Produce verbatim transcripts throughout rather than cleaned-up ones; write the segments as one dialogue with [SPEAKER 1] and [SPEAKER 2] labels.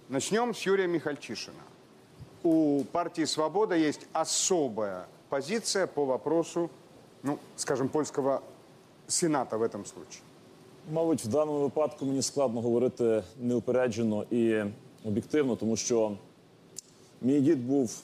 [SPEAKER 1] Начнем с Юрия Михальчишина. У партии «Свобода» есть особая позиция по вопросу, ну, скажем, польского Сената в этом случае.
[SPEAKER 2] Мабуть, в даному випадку мені складно говорити неупереджено і об'єктивно, тому що мій дід був,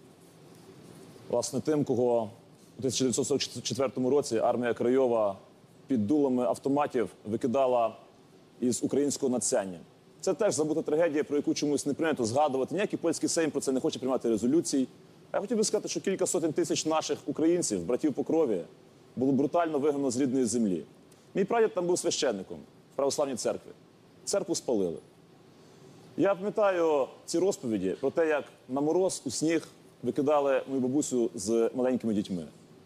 [SPEAKER 2] власне, тим, кого у тисяча дев'ятсот сорок четвертому році армія Крайова під дулами автоматів викидала із українського надсяння. Це теж забута трагедія, про яку чомусь не прийнято згадувати. Ніякий польський сейм про це не хоче приймати резолюцій. А я хотів би сказати, що кілька сотень тисяч наших українців, братів по крові, було брутально вигнано з рідної землі. Мій прадід там був священником в православній церкві. Церкву спалили. Я пам'ятаю ці розповіді про те, як на мороз у сніг викидали мою бабусю з маленькими дітьми.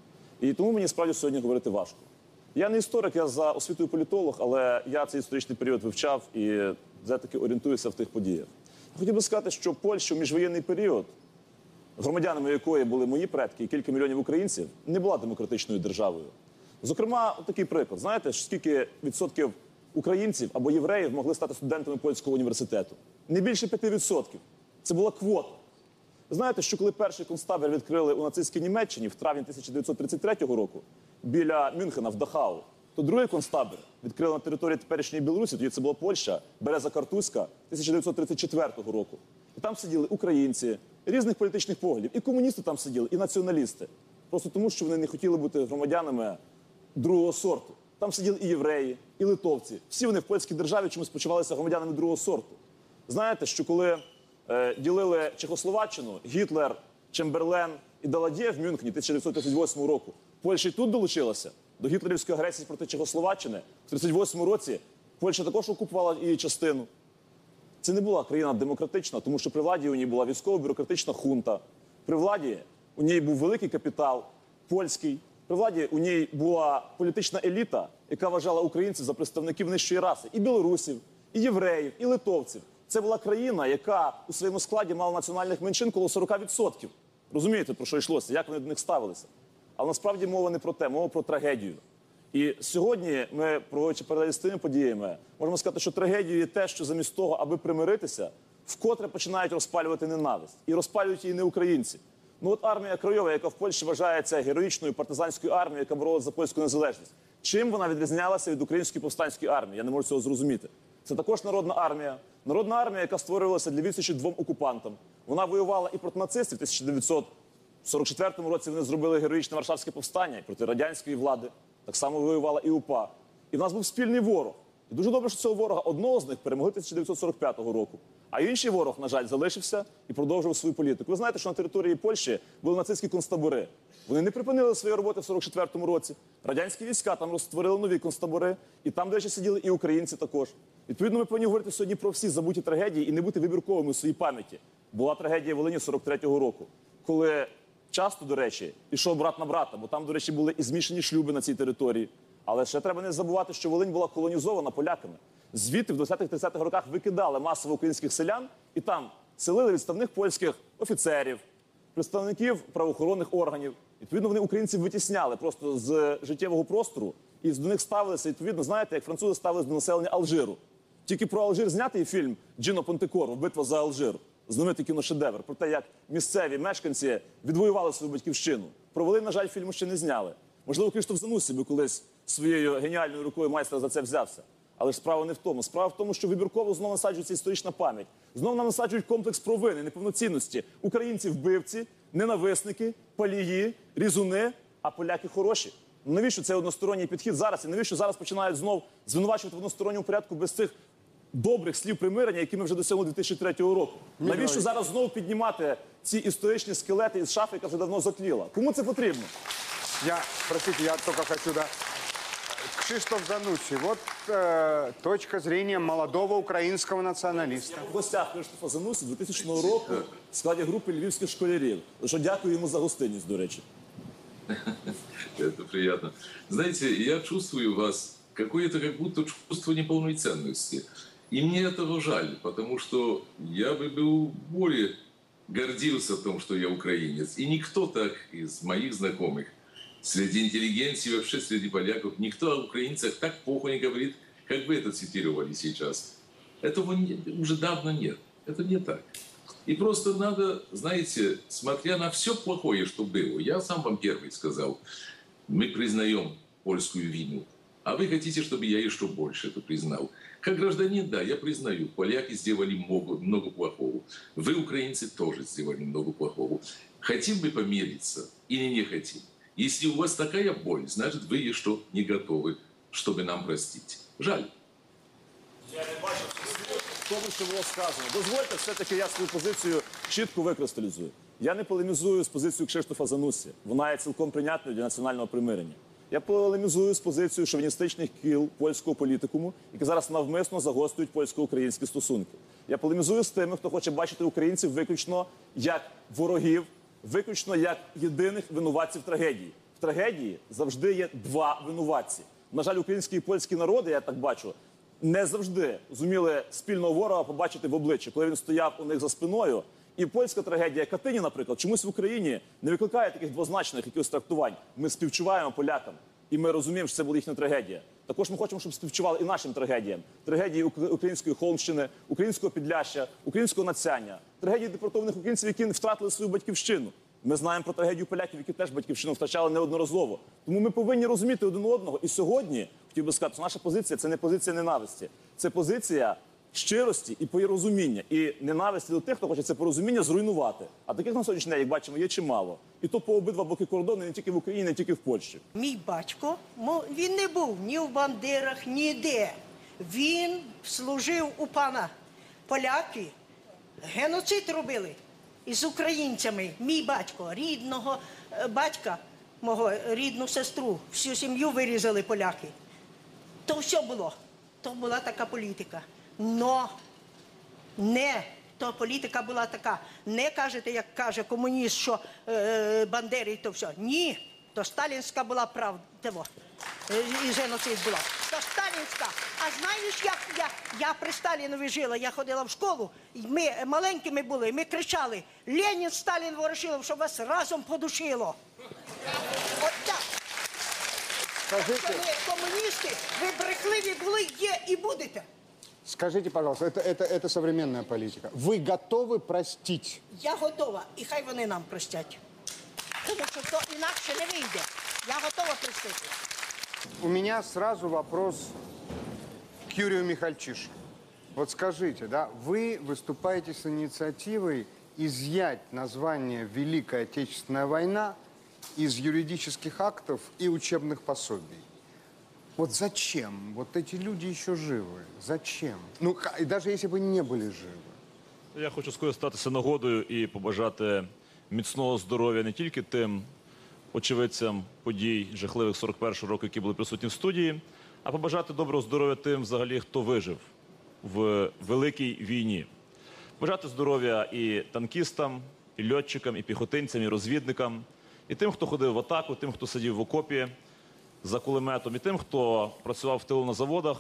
[SPEAKER 2] І тому мені справді сьогодні говорити важко. Я не історик, я за освітою політолог, але я цей історичний період вивчав і все-таки орієнтуюся в тих подіях. Я хотів би сказати, що Польща в міжвоєнний період, громадянами якої були мої предки і кілька мільйонів українців, не була демократичною державою. Зокрема, такий приклад. Знаєте, скільки відсотків українців або євреїв могли стати студентами польського університету? Не більше п'яти відсотків. Це була квота. Знаєте, що коли перший концтабір відкрили у нацистській Німеччині в травні тисяча дев'ятсот тридцять третього року біля Мюнхена в Дахау, то другий концтабір відкрили на території теперішньої Білорусі, тоді це була Польща, Береза-Картузька, тисяча дев'ятсот тридцять четвертого року. І там сиділи українці різних політичних поглядів. І комуністи там сиділи, і націоналісти. Просто тому, що вони не хотіли бути громадянами другого сорту. Там сиділи і євреї, і литовці. Всі вони в польській державі чомусь почувалися громадянами другого сорту. Знаєте, що коли е, ділили Чехословаччину, Гітлер, Чемберлен і Даладє в Мюнхені тисяча дев'ятсот тридцять восьмого року, Польща й тут долучилася до гітлерівської агресії проти Чехословаччини. В тридцять восьмому році Польща також окупувала її частину. Це не була країна демократична, тому що при владі у ній була військово-бюрократична хунта. При владі у ній був великий капітал, польський. При владі у ній була політична еліта, яка вважала українців за представників нижчої раси. І білорусів, і євреїв, і литовців. Це була країна, яка у своєму складі мала національних меншин коло сорока відсотків. Розумієте, про що йшлося, як вони до них ставилися? Але насправді мова не про те, мова про трагедію. І сьогодні ми, проводячи паралелі з тими подіями, можемо сказати, що трагедією є те, що замість того, аби примиритися, вкотре починають розпалювати ненависть. І розпалюють її не українці. Ну от армія Крайова, яка в Польщі вважається героїчною партизанською армією, яка боролася за польську незалежність. Чим вона відрізнялася від української повстанської армії? Я не можу цього зрозуміти. Це також народна армія. Народна армія, яка створювалася для відсічі двом окупантам. Вона воювала і проти нацистів. В тисяча дев'ятсот сорок четвертому році вони зробили героїчне Варшавське повстання проти радянської влади. Так само воювала і УПА. І в нас був спільний ворог. І дуже добре, що цього ворога, одного з них, перемогли тисяча дев'ятсот сорок п'ятого року. А інший ворог, на жаль, залишився і продовжував свою політику. Ви знаєте, що на території Польщі були нацистські концтабори. Вони не припинили свої роботи в сорок четвертому році. Радянські війська там розтворили нові концтабори. І там, до речі, сиділи і українці також. Відповідно, ми повинні говорити сьогодні про всі забуті трагедії і не бути вибірковими в своїй пам'яті. Була трагедія в Волині сорок третього року, коли часто, до речі, ішов брат на брата, бо там, до речі, були і змішані шлюби на цій території. Але ще треба не забувати, що Волинь була колонізована поляками. Звідти в двадцятих-тридцятих роках викидали масово українських селян і там селили відставних польських офіцерів, представників правоохоронних органів. Відповідно, вони українців витісняли просто з життєвого простору і до них ставилися, відповідно, знаєте, як французи ставилися до населення Алжиру. Тільки про Алжир знятий фільм Джино Понтекоро «Битва за Алжир». Знаменитий кіношедевр. Про те, як місцеві мешканці відвоювали свою батьківщину. Про Волинь, на жаль, фільму ще не зняли. Можливо, Криштоф Занусі би колись своєю геніальною рукою майстра за це взявся. Але ж справа не в тому. Справа в тому, що вибірково знову насаджується історична пам'ять. Знову нам насаджують комплекс провини, неповноцінності. Українці – вбивці, ненависники, палії, різуни, а поляки – хороші. Навіщо цей односторонній підхід зараз? І навіщо зараз починають знов звинувачувати в односторонньому порядку без цих добрих слів примирення, які ми вже досягли дві тисячі третього року? Навіщо зараз знову піднімати ці історичні скелети із шафи, яка вже давно затліла? Кому це потрібно?
[SPEAKER 1] Я, простите, я только хочу, да. Кшиштоф Занусси, вот э, точка зрения молодого украинского националиста.
[SPEAKER 2] В гостях Криштофа Занусси двохтисячного року в складі групи львівських школярів. За що дякую йому за гостинність, до речі.
[SPEAKER 3] Это приятно. Знаете, я чувствую в вас какое-то как будто чувство неполной ценности. И мне этого жаль, потому что я бы был более гордился том, что я украинец. И никто так из моих знакомых, среди интеллигенции, вообще среди поляков, никто о украинцах так плохо не говорит, как вы это цитировали сейчас. Этого не, уже давно нет. Это не так. И просто надо, знаете, смотря на все плохое, что было, я сам вам первый сказал, мы признаем польскую вину, а вы хотите, чтобы я еще больше это признал. Как гражданин, да, я признаю, поляки сделали много, много плохого. Вы, украинцы, тоже сделали много плохого. Хотим мы помириться или не хотим? Если у вас такая боль, значит, вы еще не готовы, чтобы нам простить. Жаль.
[SPEAKER 2] Я не бачу в тому, що було сказано. Дозвольте, все-таки я свою позицію чітко викристалізую. Я не полемізую з позицією Кшиштофа Занусі. Вона є цілком прийнятною для національного примирення. Я полемізую з позицією шовіністичних кіл польського політикуму, які зараз навмисно загострюють польсько-українські стосунки. Я полемізую з тими, хто хоче бачити українців виключно як ворогів, виключно як єдиних винуватців трагедії. В трагедії завжди є два винуватці. На жаль, українські і польські народи, я так бачу, не завжди зуміли спільного ворога побачити в обличчі, коли він стояв у них за спиною. І польська трагедія Катині, наприклад, чомусь в Україні не викликає таких двозначних якихось трактувань. Ми співчуваємо полякам, і ми розуміємо, що це була їхня трагедія. Також ми хочемо, щоб співчували і нашим трагедіям. Трагедії української Холмщини, українського Підляшшя, українського Нацяння, трагедії депортованих українців, які втратили свою батьківщину. Ми знаємо про трагедію поляків, які теж батьківщину втрачали неодноразово. Тому ми повинні розуміти один одного. І сьогодні, хотів би сказати, що наша позиція – це не позиція ненависті. Це позиція щирості і порозуміння. І ненависті до тих, хто хоче це порозуміння зруйнувати. А таких на сьогоднішній день, як бачимо, є чимало. І то по обидва боки кордону, не тільки в Україні, не тільки в Польщі.
[SPEAKER 4] Мій батько, він не був ні в бандерах, ніде. Він служив у пана. Поляки геноцид робили із українцями. Мій батько, рідного батька, мого рідну сестру, всю сім'ю вирізали поляки. То все було. То була така політика. Но не, то політика була така. Не кажете, як каже комуніст, що е, Бандери і то все. Ні, то сталінська була правда. І геноцид була. То сталінська. А знаєш, як я, я при Сталінові жила, я ходила в школу, і ми маленькими були, ми кричали: Ленін, Сталін, Ворошилов, щоб вас разом подушило. От так.
[SPEAKER 1] Скажите,
[SPEAKER 4] Ви комуністи, ви брехливі були, є і будете.
[SPEAKER 1] скажите, пожалуйста, это, это, это современная политика. Вы готовы простить?
[SPEAKER 4] Я готова, і хай вони нам простять. Тому що то інакше не вийде. Я готова простити.
[SPEAKER 1] У меня сразу вопрос к Юрию Михальчишину. Вот скажите, да, вы выступаете с инициативой изъять название «Великая Отечественная война» из юридических актов и учебных пособий. Вот зачем? Вот эти люди еще живы. Зачем? Ну, и даже если бы не были живы.
[SPEAKER 2] Я хочу скористатися нагодою і побажати міцного здоров'я не тільки тим очевидцям подій жахливих сорок першого року, які були присутні в студії, а побажати доброго здоров'я тим, взагалі, хто вижив в Великій війні. Бажати здоров'я і танкістам, і льотчикам, і піхотинцям, і розвідникам, і тим, хто ходив в атаку, тим, хто сидів в окопі за кулеметом, і тим, хто працював в тилу на заводах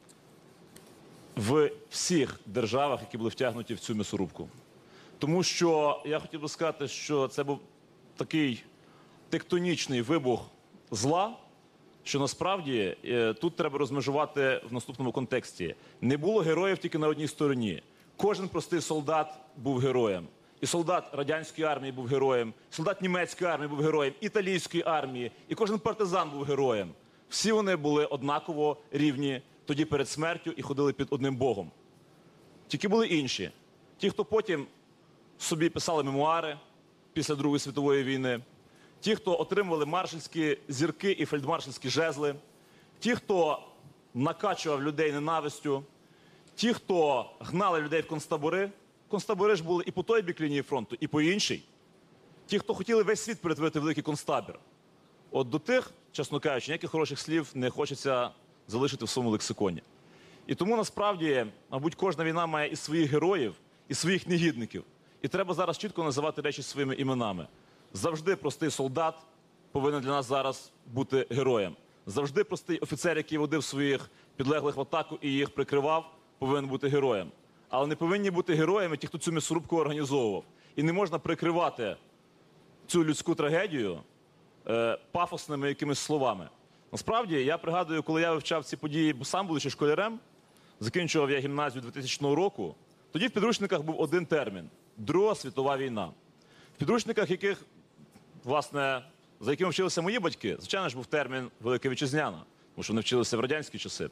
[SPEAKER 2] в всіх державах, які були втягнуті в цю м'ясорубку. Тому що я хотів би сказати, що це був такий тектонічний вибух зла, що насправді тут треба розмежувати в наступному контексті. Не було героїв тільки на одній стороні. Кожен простий солдат був героєм. І солдат радянської армії був героєм, солдат німецької армії був героєм, італійської армії, і кожен партизан був героєм. Всі вони були однаково рівні тоді перед смертю і ходили під одним Богом. Тільки були інші. Ті, хто потім собі писали мемуари після Другої світової війни, ті, хто отримували маршальські зірки і фельдмаршальські жезли, ті, хто накачував людей ненавистю, ті, хто гнали людей в концтабори. Концтабори ж були і по той бік лінії фронту, і по іншій. Ті, хто хотіли весь світ перетворити в великий концтабір. От до тих, чесно кажучи, ніяких хороших слів не хочеться залишити в своєму лексиконі. І тому, насправді, мабуть, кожна війна має і своїх героїв, і своїх негідників. І треба зараз чітко називати речі своїми іменами. Завжди простий солдат повинен для нас зараз бути героєм. Завжди простий офіцер, який водив своїх підлеглих в атаку і їх прикривав, повинен бути героєм. Але не повинні бути героями ті, хто цю м'ясорубку організовував. І не можна прикривати цю людську трагедію е, пафосними якимись словами. Насправді, я пригадую, коли я вивчав ці події, бо сам, будучи школярем, закінчував я гімназію двохтисячного року, Тоді в підручниках був один термін – Друга світова війна. В підручниках, яких, власне, за якими вчилися мої батьки, звичайно ж, був термін «Велика Вітчизняна», тому що вони вчилися в радянські часи.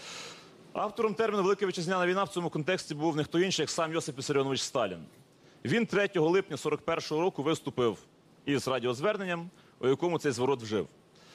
[SPEAKER 2] Автором терміну «Велика Вітчизняна війна» в цьому контексті був не хто інший, як сам Йосип Вісаріонович Сталін. Він третього липня сорок першого року виступив із радіозверненням, у якому цей зворот вжив.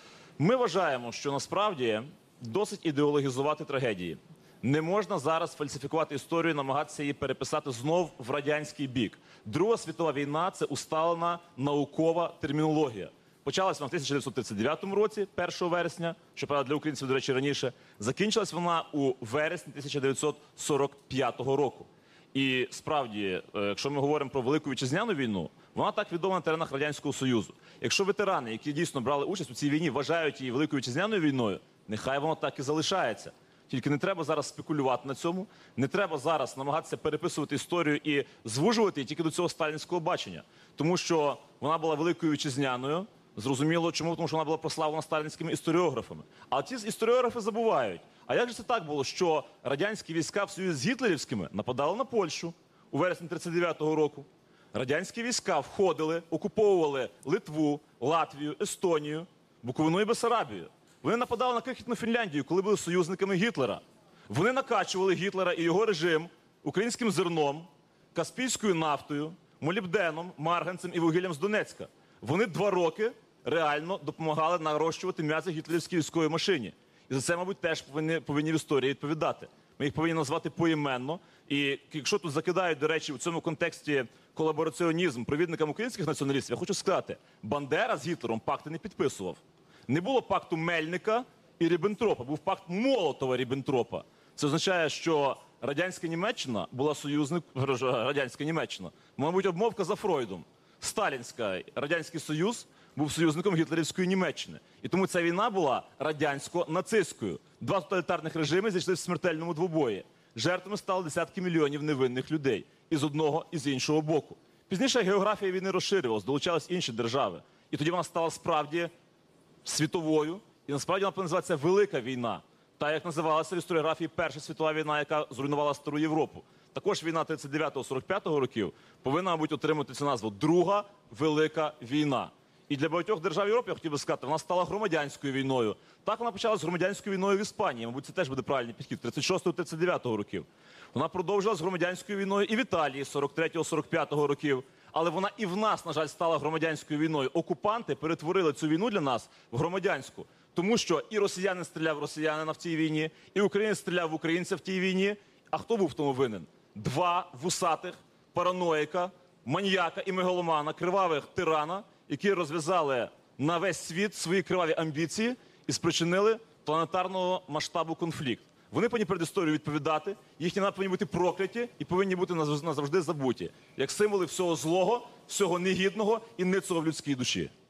[SPEAKER 2] Ми вважаємо, що насправді досить ідеологізувати трагедії. Не можна зараз фальсифікувати історію, намагатися її переписати знов в радянський бік. Друга світова війна – це усталена наукова термінологія. Почалась вона в тисяча дев'ятсот тридцять дев'ятому році, першого вересня, щоправда для українців, до речі, раніше. Закінчилась вона у вересні тисяча дев'ятсот сорок п'ятого року. І справді, якщо ми говоримо про Велику Вітчизняну війну, вона так відома на теренах Радянського Союзу. Якщо ветерани, які дійсно брали участь у цій війні, вважають її Великою Вітчизняною війною, нехай воно так і залишається. Тільки не треба зараз спекулювати на цьому, не треба зараз намагатися переписувати історію і звужувати її тільки до цього сталінського бачення. Тому що вона була Великою Вітчизняною, зрозуміло чому, тому що вона була прославлена сталінськими історіографами. А ті історіографи забувають. А як же це так було, що радянські війська в союзі з гітлерівськими нападали на Польщу у вересні тридцять дев'ятого року? Радянські війська входили, окуповували Литву, Латвію, Естонію, Буковину і Бессарабію. Вони нападали на крихітну Фінляндію, коли були союзниками Гітлера. Вони накачували Гітлера і його режим українським зерном, каспійською нафтою, молібденом, марганцем і вугіллям з Донецька. Вони два роки реально допомагали нарощувати м'язи гітлерівській військовій машині. І за це, мабуть, теж повинні, повинні в історії відповідати. Ми їх повинні назвати поіменно. І якщо тут закидають, до речі, у цьому контексті колабораціонізм провідникам українських націоналістів, я хочу сказати, Бандера з Гітлером пакти не підписував. Не було пакту Мельника і Ріббентропа, був пакт Молотова-Ріббентропа. Це означає, що радянська Німеччина була союзник, радянська Німеччина, мабуть, обмовка за Фройдом. Сталінська, Радянський Союз був союзником гітлерівської Німеччини. І тому ця війна була радянсько-нацистською. Два тоталітарних режими зійшли в смертельному двобої. Жертвами стали десятки мільйонів невинних людей. І з одного, і з іншого боку. Пізніше географія війни розширювалась, долучались інші держави. І тоді вона стала справді світовою. І насправді вона називається Велика війна. Та, як називалася в історіографії Перша світова війна, яка зруйнувала стару Європу. Також війна тридцять дев'ятого - сорок п'ятого років повинна, мабуть, отримати цю назву Друга Велика війна. І для багатьох держав Європи, я хотів би сказати, вона стала громадянською війною. Так вона почалась громадянською війною в Іспанії. Мабуть, це теж буде правильний підхід. тридцять шостого - тридцять дев'ятого років. Вона продовжилась громадянською війною і в Італії сорок третього - сорок п'ятого років. Але вона і в нас, на жаль, стала громадянською війною. Окупанти перетворили цю війну для нас в громадянську. Тому що і росіянин стріляв в росіянина в цій війні, і українець стріляв в українця в тій війні. А хто був в тому винен? Два вусатих параноїка, маньяка і мегаломана, кривавих тирана, які розв'язали на весь світ свої криваві амбіції і спричинили планетарного масштабу конфлікт. Вони повинні перед історією відповідати, їхні імена повинні бути прокляті і повинні бути назавжди забуті, як символи всього злого, всього негідного і ницого в людській душі.